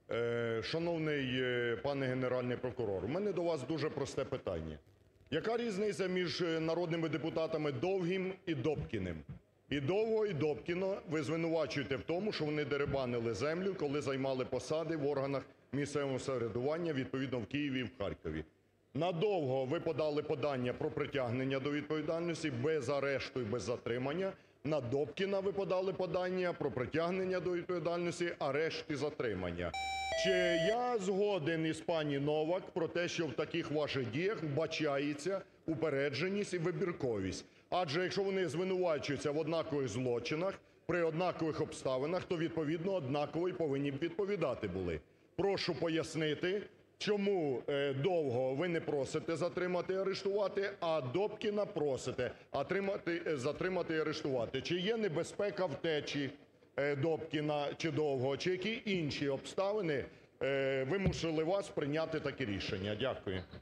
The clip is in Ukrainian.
Шановний пане Генеральний прокурор, у мене до вас дуже просте питання. Яка різниця між народними депутатами Довгим і Добкіним? І Довгого, і Добкіна ви звинувачуєте в тому, що вони дерибанили землю, коли займали посади в органах місцевого самоврядування, відповідно в Києві і в Харкові. На Довгого ви подали подання про притягнення до відповідальності без арешту і без затримання. На Добкіна ви подали подання про притягнення до відповідальності, арешт і затримання. Чи я згоден із пані Новак про те, що в таких ваших діях вбачається упередженість і вибірковість? Адже якщо вони звинувачуються в однакових злочинах, при однакових обставинах, то відповідно однаково й повинні б відповідати були. Прошу пояснити, чому Довгого ви не просите затримати і арештувати, а Добкіна просите затримати і арештувати? Чи є небезпека втечі Добкіна чи Довгого, чи які інші обставини вимусили вас прийняти таке рішення? Дякую.